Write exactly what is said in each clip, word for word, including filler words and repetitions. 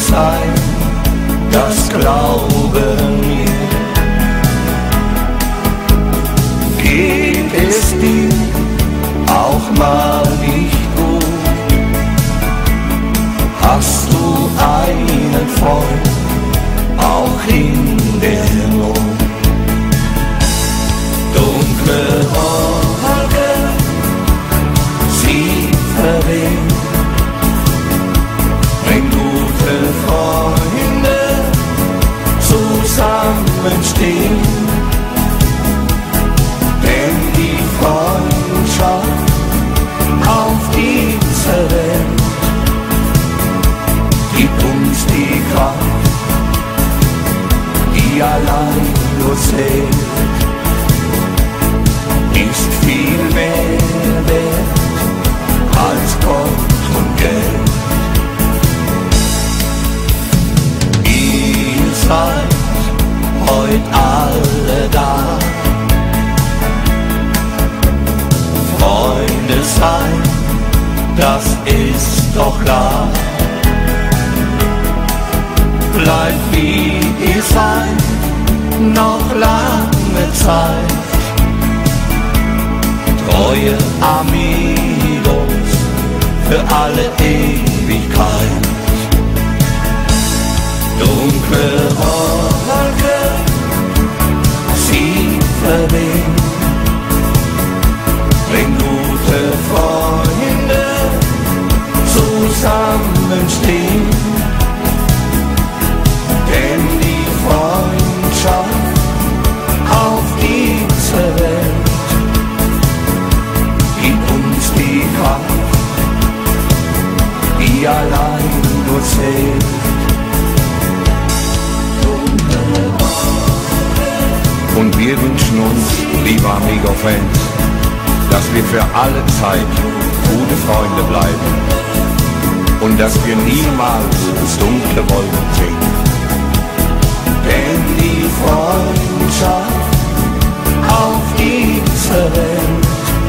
sein, das glaube mir. Geht es dir auch mal nicht gut? Hast du einen Freund, auch in der Not? Dunkle Wolken, sie verwehen, wenn gute Freunde zusammenstehen. Denn die Freundschaft auf dieser Welt gibt uns die Kraft, die allein nur zählt. Ist viel mehr wert als Gott und Geld. Ihr seid heut alle da, Freunde sein, das ist doch klar. Bleibt wie ihr seid, noch lange Zeit. Treue Amigos für alle Ewigkeit. Dunkle Wolken, sie verwehen, wenn gute Freunde zusammenstehen. Denn die Freundschaft auf dieser Welt gibt uns die Kraft, die allein nur zählt. Und wir wünschen uns, liebe Amigo-Fans, dass wir für alle Zeit gute Freunde bleiben und dass wir niemals dunkle Wolken sehen. Denn die Freundschaft auf dieser Welt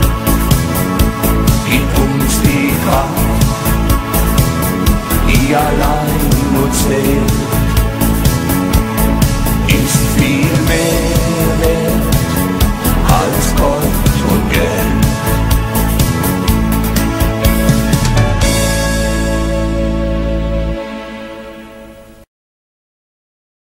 gibt uns die Kraft, die allein nur zählt.